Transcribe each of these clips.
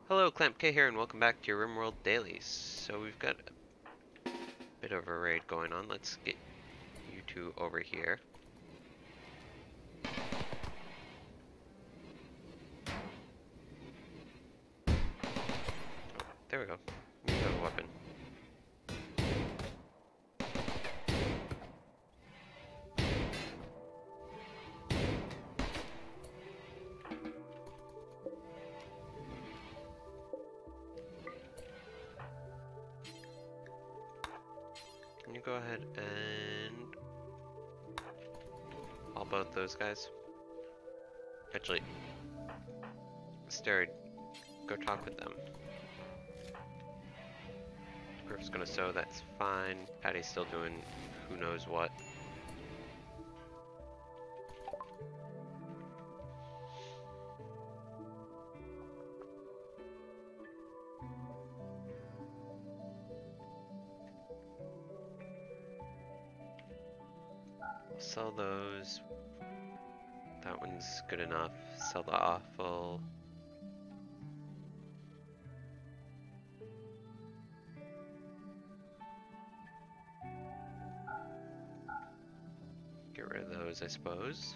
Hello, Clamp K here, and welcome back to your Rimworld dailies. So we've got a bit of a raid going on. Let's get you two over here. Oh, there we go. We have a weapon. Can you go ahead and haul both those guys? Actually, Steroid, go talk with them. Griff's gonna sew, that's fine. Patty's still doing who knows what. Sell those. That one's good enough. Sell the offal. Get rid of those, I suppose.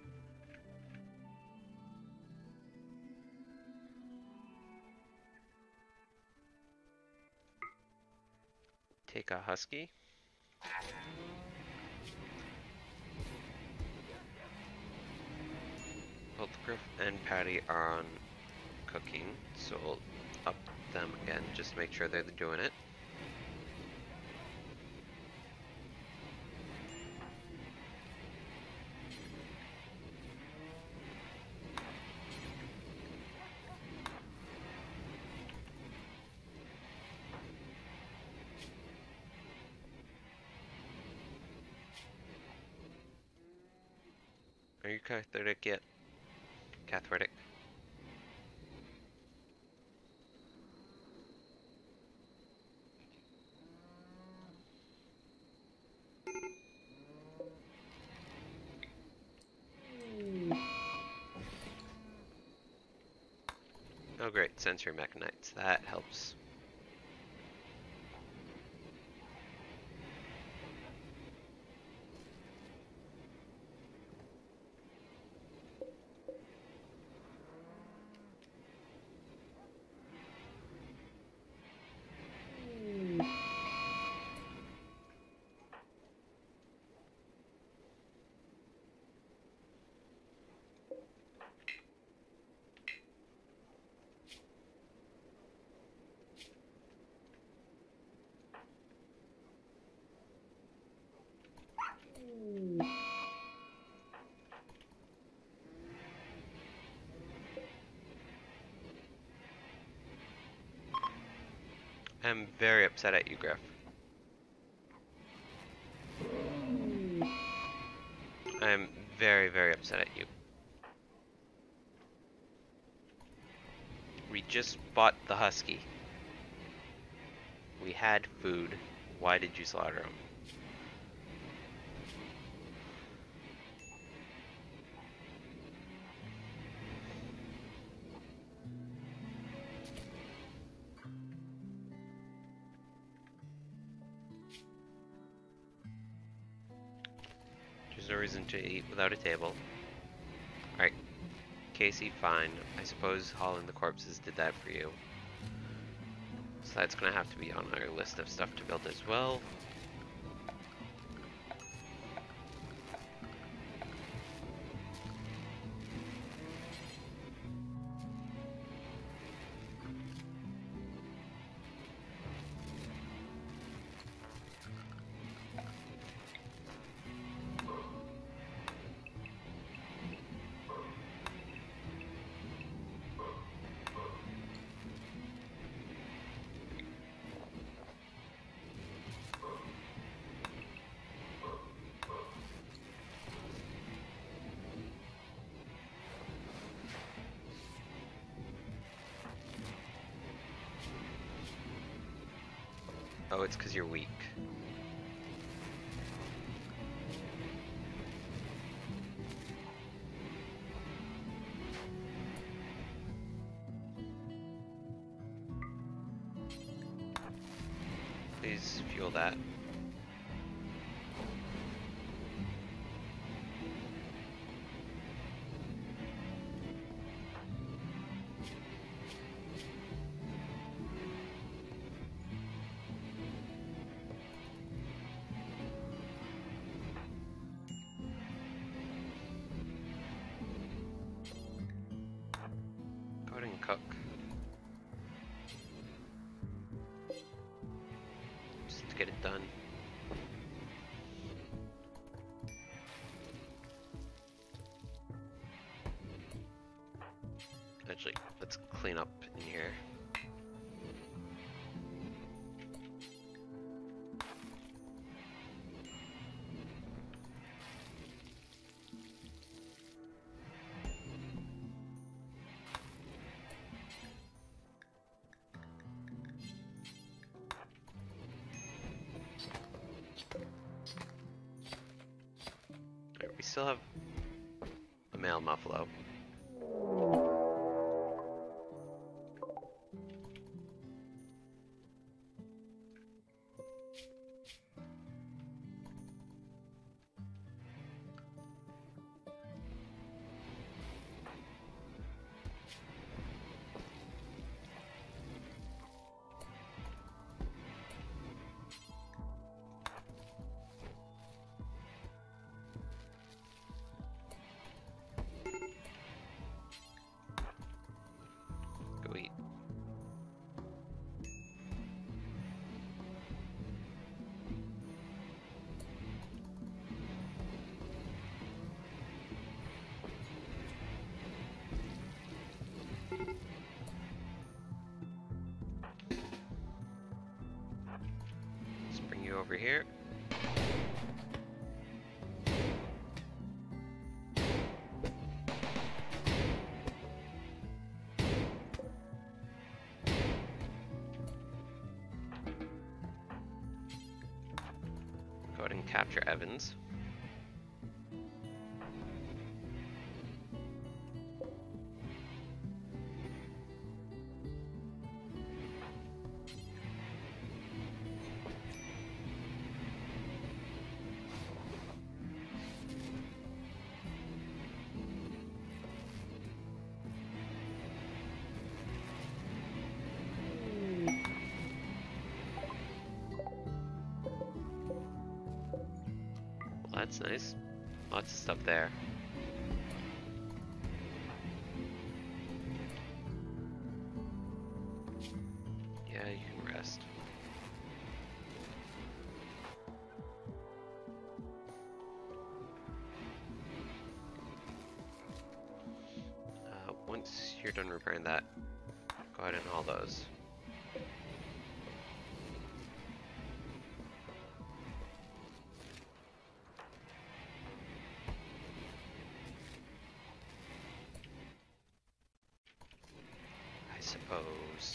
Take a husky. Both Griff and Patty are on cooking, so we'll up them again, just to make sure they're doing it. Are you cathartic yet? Cathartic? Oh great, sensory mechanites. That helps. I'm very upset at you, Griff. I'm very, very upset at you. We just bought the husky. We had food. Why did you slaughter him? There's no reason to eat without a table. Alright, Casey, fine. I suppose hauling the corpses did that for you. So that's gonna have to be on our list of stuff to build as well. Oh, it's because you're weak. please fuel that. Go ahead and cook. Just to get it done. Actually, let's clean up in here. Alright, we still have a male muffalo. Go eat. Let's bring you over here. Go ahead and capture Evans. Well, that's nice. Lots of stuff there. Yeah, you can rest. Once you're done repairing that, go ahead and haul those. I suppose.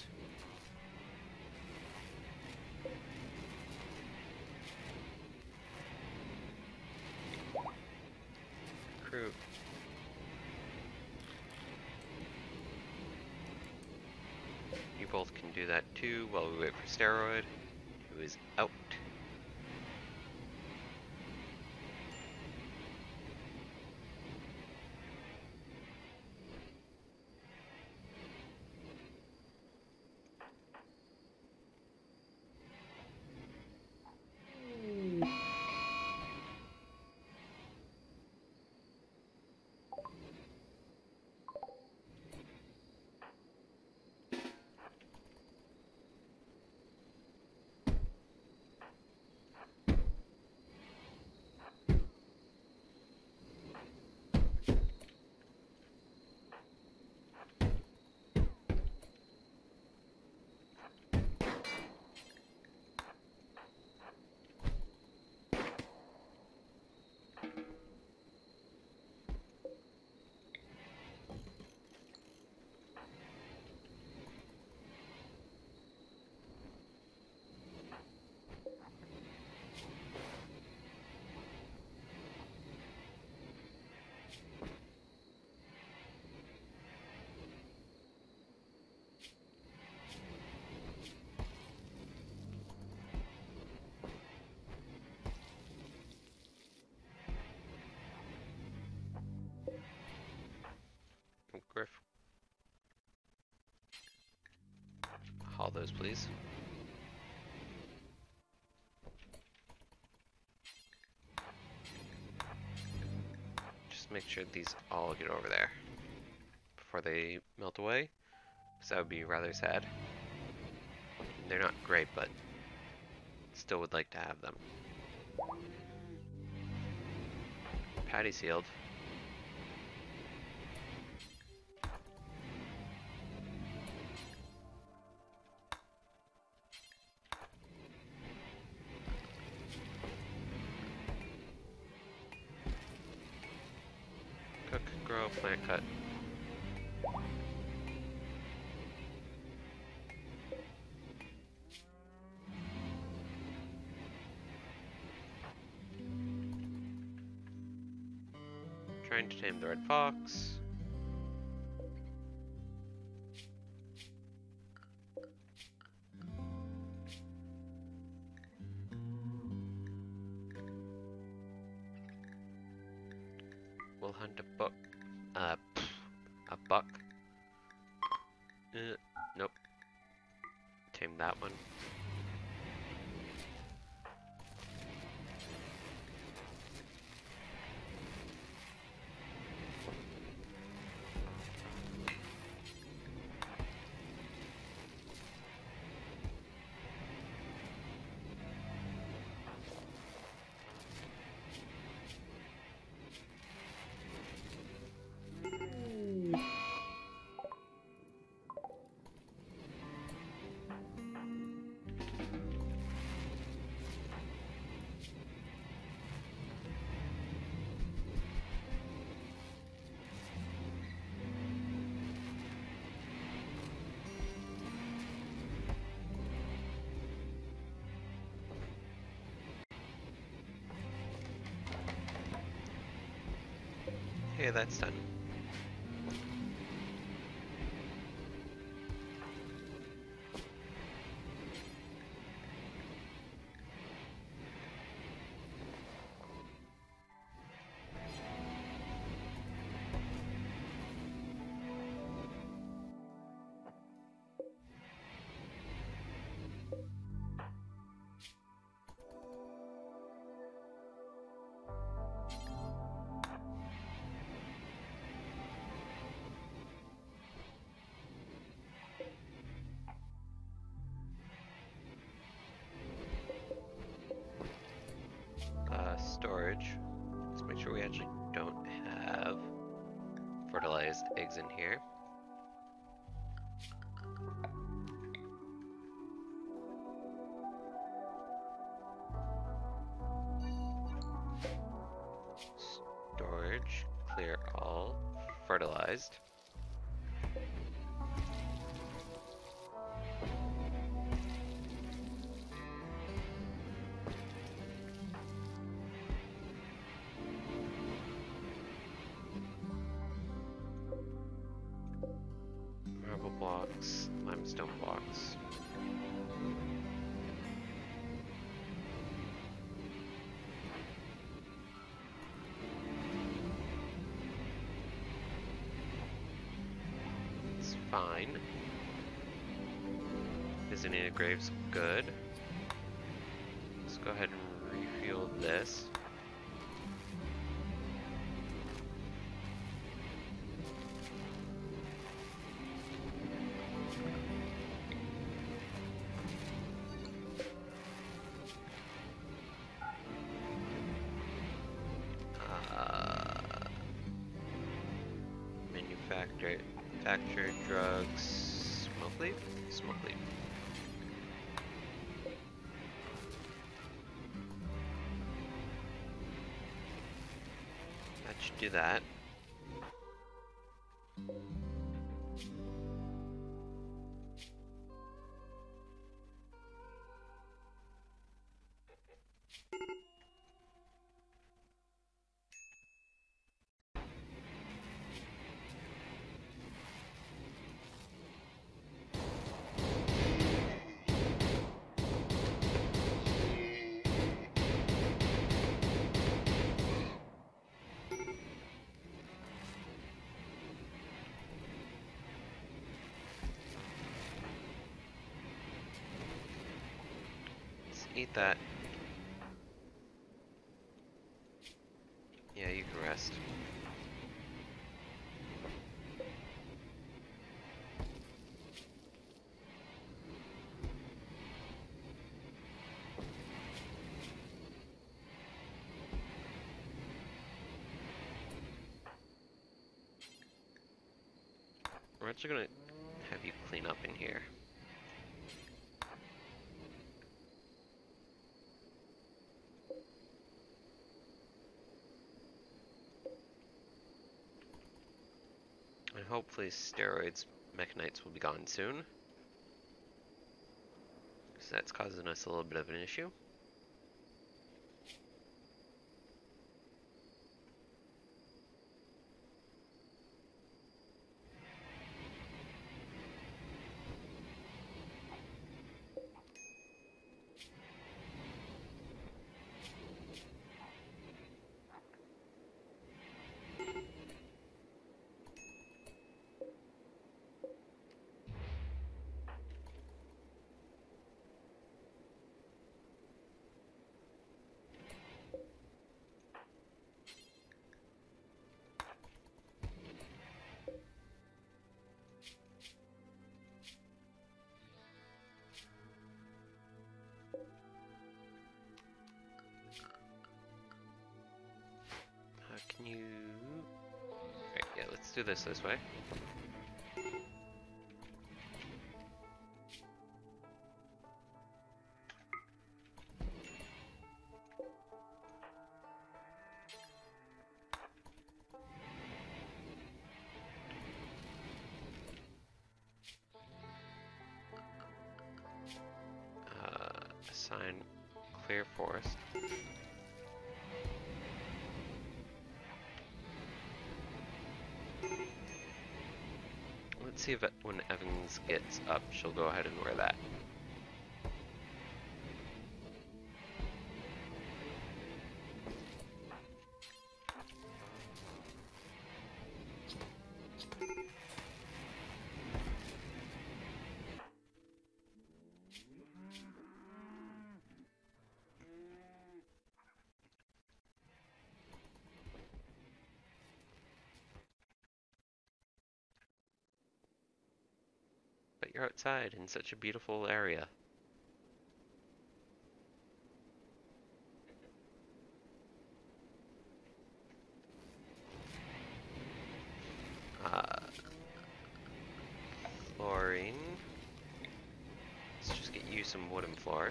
Crew. You both can do that too while we wait for Steroid, who is out. those, please. Just make sure these all get over there before they melt away, because that would be rather sad. They're not great, but still would like to have them. Patty sealed. Cook, grow, plant, cut. Trying to tame the red fox. We'll hunt a buck. A buck. Nope. Tame that one. Okay, that's done. Storage. Let's make sure we actually don't have fertilized eggs in here. Storage, clear all, fertilized. Blocks, limestone blocks. It's fine. Visiting a grave's good. Let's go ahead and refuel this. Manufactured drugs. Smoke leaf? Smoke leaf. That should do that. Eat that. Yeah, you can rest. We're actually gonna have you clean up in here. And hopefully steroids, mechanites will be gone soon. Because that's causing us a little bit of an issue. Can you... Right, yeah, let's do this way. Assign clear forest. Let's see if when Evans gets up, she'll go ahead and wear that. But you're outside in such a beautiful area. Flooring. Let's just get you some wooden floor.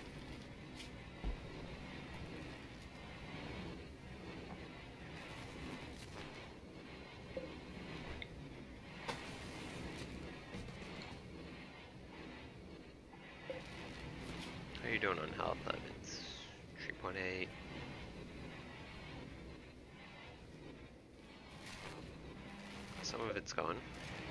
How are you doing on health? It's 3.8. Some of it's gone.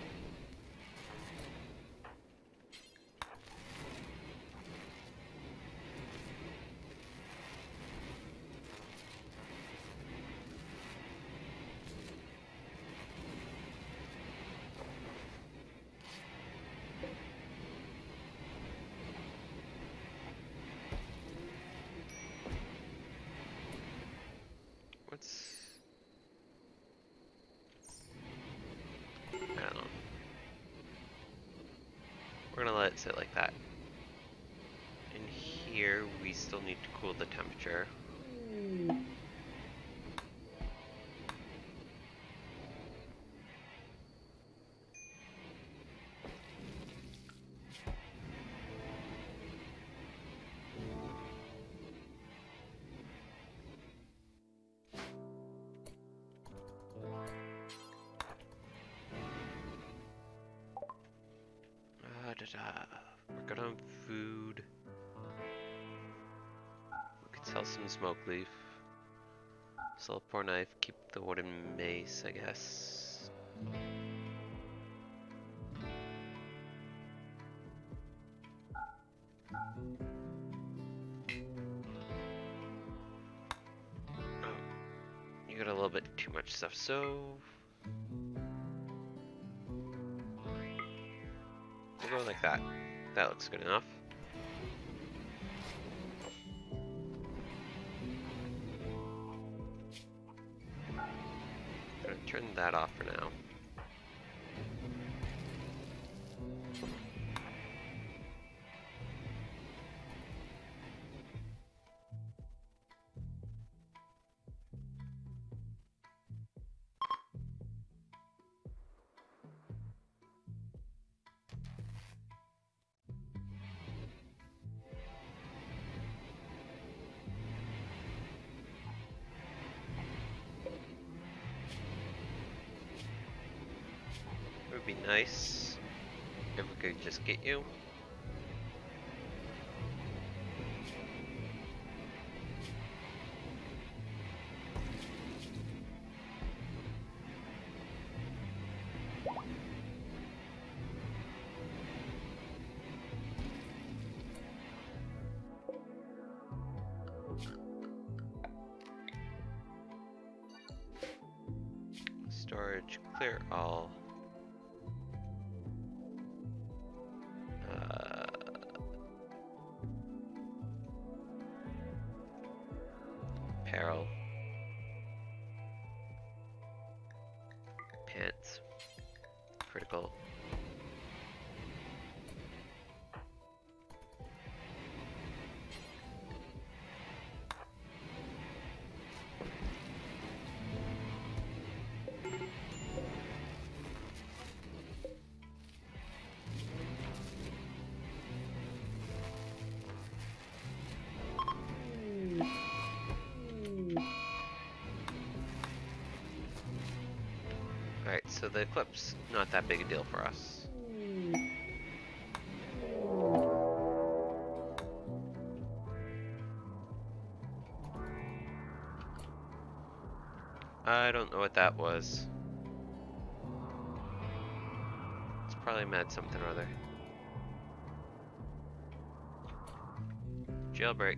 I don't know. We're gonna let it sit like that. In here, we still need to cool the temperature. We're good on food. We could sell some smoke leaf. Sell a poor knife, keep the wooden mace, I guess. Oh, you got a little bit too much stuff, so we'll go like that. That looks good enough. turn that off for now. It would be nice if we could just get you. Storage, clear all. Apparel. Pants. Critical. Alright, so the eclipse, not that big a deal for us. I don't know what that was. It's probably meant something or other. Jailbreak.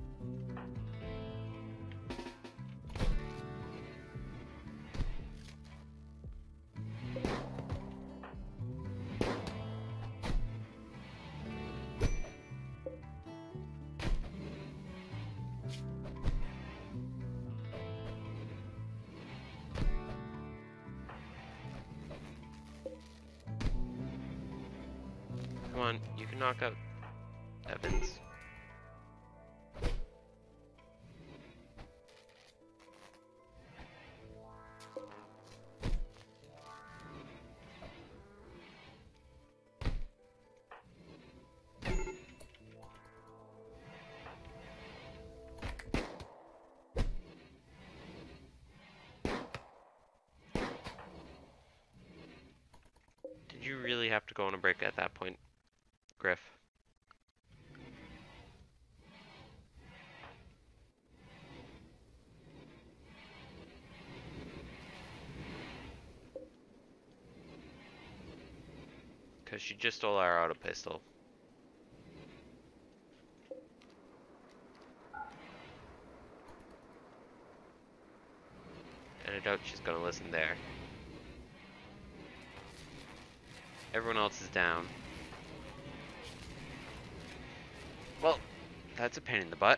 Come on, you can knock out Evans. Did you really have to go on a break at that point, Griff? Because she just stole our auto pistol. And I doubt she's gonna listen there. Everyone else is down. Well, that's a pain in the butt.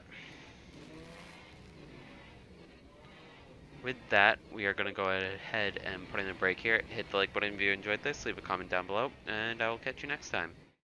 With that, we are going to go ahead and put in a break here. Hit the like button if you enjoyed this, leave a comment down below, and I will catch you next time.